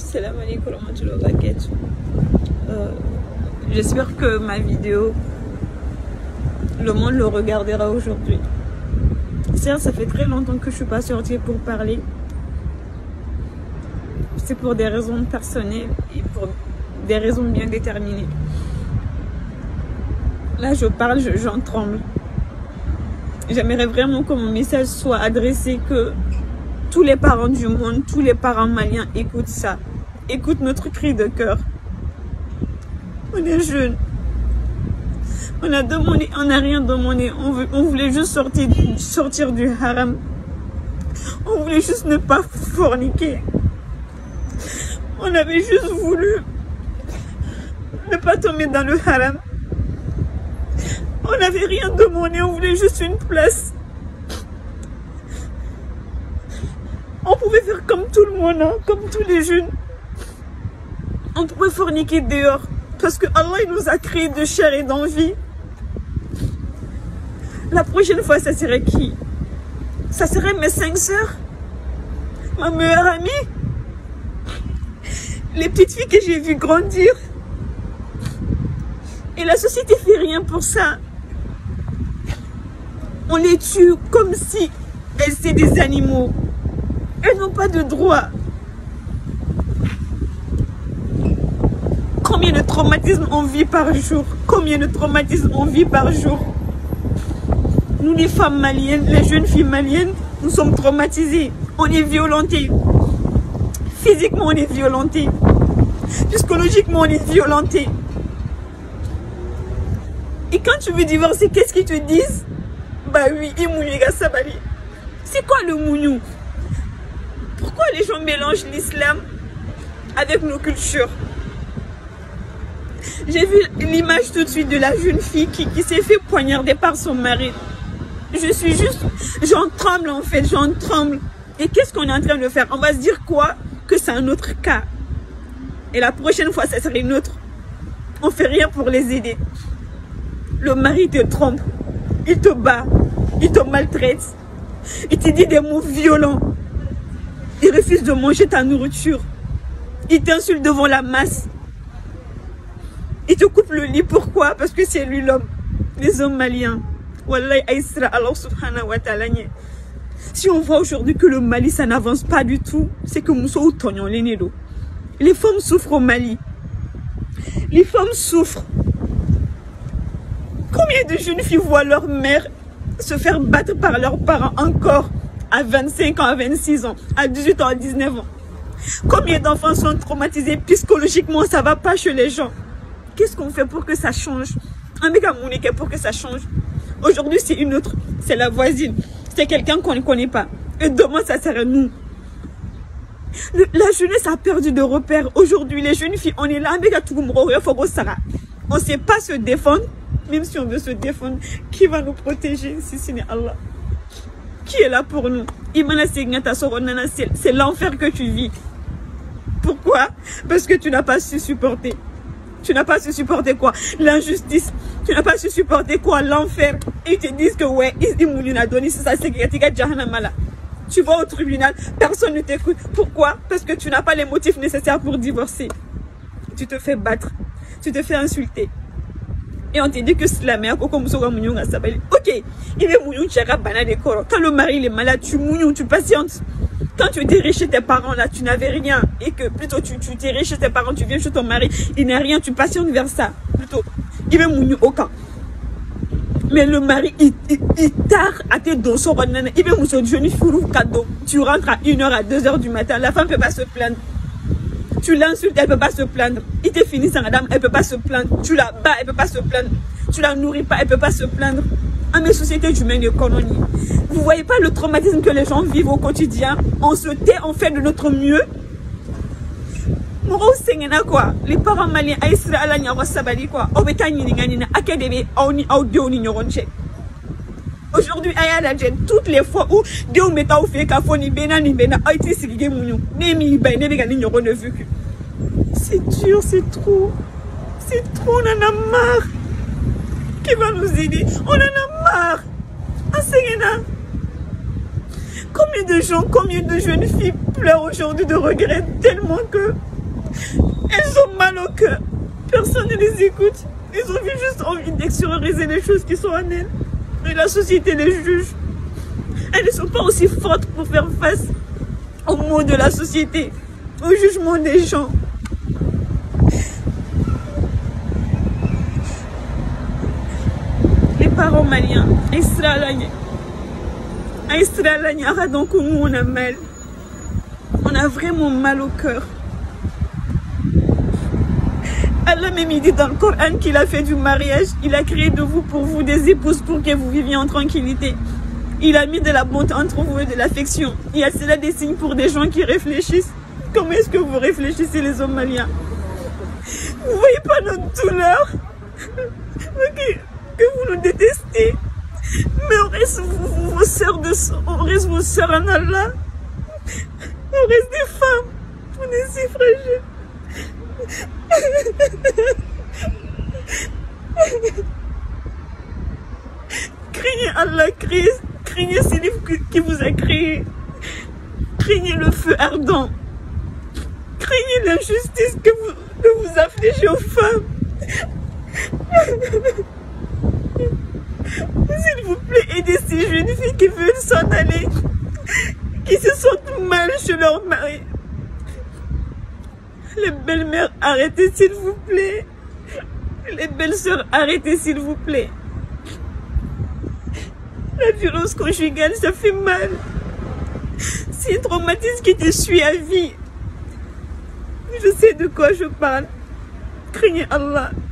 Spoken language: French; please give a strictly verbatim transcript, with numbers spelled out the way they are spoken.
Salam alaikum wa rahmatullahi wa barakatuh. Euh, J'espère que ma vidéo, le monde le regardera aujourd'hui. Certes, ça fait très longtemps que je suis pas sortie pour parler. C'est pour des raisons personnelles et pour des raisons bien déterminées. Là, je parle, j'en tremble. J'aimerais vraiment que mon message soit adressé, que tous les parents du monde, tous les parents maliens écoutent ça. Écoutent notre cri de cœur. On est jeunes. On a demandé, on n'a rien demandé. On, veut, on voulait juste sortir, sortir du haram. On voulait juste ne pas forniquer. On avait juste voulu ne pas tomber dans le haram. On n'avait rien demandé, on voulait juste une place. On pouvait faire comme tout le monde, hein, comme tous les jeunes. On pouvait forniquer dehors. Parce que Allah il nous a créé de chair et d'envie. La prochaine fois, ça serait qui? Ça serait mes cinq sœurs? Ma meilleure amie? Les petites filles que j'ai vues grandir? Et la société fait rien pour ça. On les tue comme si elles étaient des animaux. Elles n'ont pas de droit. Combien de traumatismes on vit par jour? Combien de traumatismes on vit par jour? Nous, les femmes maliennes, les jeunes filles maliennes, nous sommes traumatisées. On est violentés. Physiquement, on est violentés. Psychologiquement, on est violentés. Et quand tu veux divorcer, qu'est-ce qu'ils te disent? Bah oui, c'est quoi le mougnou? Pourquoi les gens mélangent l'islam avec nos cultures? J'ai vu l'image tout de suite de la jeune fille qui, qui s'est fait poignarder par son mari. Je suis juste... J'en tremble en fait, j'en tremble. Et qu'est-ce qu'on est en train de faire? On va se dire quoi? Que c'est un autre cas. Et la prochaine fois, ça serait une autre. On fait rien pour les aider. Le mari te trompe. Il te bat. Il te maltraite. Il te dit des mots violents. Il refuse de manger ta nourriture. Il t'insulte devant la masse. Il te coupe le lit. Pourquoi? Parce que c'est lui l'homme. Les hommes maliens. Wallahi aïsra Allah subhanahu wa ta'ala. Si on voit aujourd'hui que le Mali, ça n'avance pas du tout, c'est que Moussou Tonyon Lénélo. Les femmes souffrent au Mali. Les femmes souffrent. Combien de jeunes filles voient leur mère se faire battre par leurs parents encore à vingt-cinq ans, à vingt-six ans, à dix-huit ans, à dix-neuf ans? Combien d'enfants sont traumatisés psychologiquement? Ça ne va pas chez les gens. Qu'est-ce qu'on fait pour que ça change? Un méga mounique pour que ça change. Aujourd'hui, c'est une autre. C'est la voisine. C'est quelqu'un qu'on ne connaît pas. Et demain, ça serait nous. Le, la jeunesse a perdu de repères. Aujourd'hui, les jeunes filles, on est là. On ne sait pas se défendre. Même si on veut se défendre, qui va nous protéger si ce n'est Allah? Qui est là pour nous? C'est l'enfer que tu vis. Pourquoi? Parce que tu n'as pas su supporter. Tu n'as pas su supporter quoi? L'injustice. Tu n'as pas su supporter quoi? L'enfer. Et ils te disent que ouais, ils a donné ça, c'est que tu vas au tribunal, personne ne t'écoute. Pourquoi? Parce que tu n'as pas les motifs nécessaires pour divorcer. Tu te fais battre. Tu te fais insulter. Et on te dit que c'est la mère. Ok, il est mouillon, tu as banane. Quand le mari il est malade, tu mouillon, tu patientes. Quand tu étais riche chez tes parents, là, tu n'avais rien. Et que plutôt tu, tu t'es riche chez tes parents, tu viens chez ton mari, il n'a rien, tu patientes vers ça. Plutôt, il est mouillon au camp. Mais le mari, il, il, il tard à tes dos, il est mouillon, jeune fou, cadeau. Tu rentres à une heure, à deux heures du matin, la femme ne peut pas se plaindre. Tu l'insultes, elle ne peut pas se plaindre. Il te finit sans madame, elle ne peut pas se plaindre. Tu la bats, elle ne peut pas se plaindre. Tu la nourris pas, elle ne peut pas se plaindre. À mes sociétés humaines et colonies. Vous ne voyez pas le traumatisme que les gens vivent au quotidien? On se tait, on fait de notre mieux. Quoi. Les parents maliens, aujourd'hui, toutes les fois où Dieu met au fait qu'à fond ni bena ni bena, c'est dur, c'est trop. C'est trop, on en a marre. Qui va nous aider? On en a marre. Enseignez-nous. Combien de gens, combien de jeunes filles pleurent aujourd'hui de regret tellement que Elles ont mal au cœur. Personne ne les écoute. Ils ont juste envie d'extérioriser les choses qui sont en elles. Et la société les juge. Elles ne sont pas aussi fortes pour faire face aux maux de la société, au jugement des gens. Les parents maliens, donc on a mal. On a vraiment mal au cœur. Allah même dit dans le Coran qu'il a fait du mariage, il a créé de vous pour vous des épouses pour que vous viviez en tranquillité. Il a mis de la bonté entre vous et de l'affection. Il y a cela des signes pour des gens qui réfléchissent. Comment est-ce que vous réfléchissez les hommes maliens? Vous voyez pas notre douleur? Que, que vous nous détestez. Mais on reste vos, vos sœurs de on reste vos sœurs en Allah. On reste des femmes. On est si fragiles. Craignez Allah, craignez, craignez celui qui vous a créé. Craignez le feu ardent. Craignez l'injustice que vous, que vous affligez aux femmes. S'il vous plaît, aidez ces jeunes filles qui veulent s'en aller, qui se sentent mal chez leur mari. Les belles-mères, arrêtez s'il vous plaît. Les belles-sœurs, arrêtez s'il vous plaît. La violence conjugale, ça fait mal. C'est un traumatisme qui te suit à vie. Je sais de quoi je parle. Craignez Allah.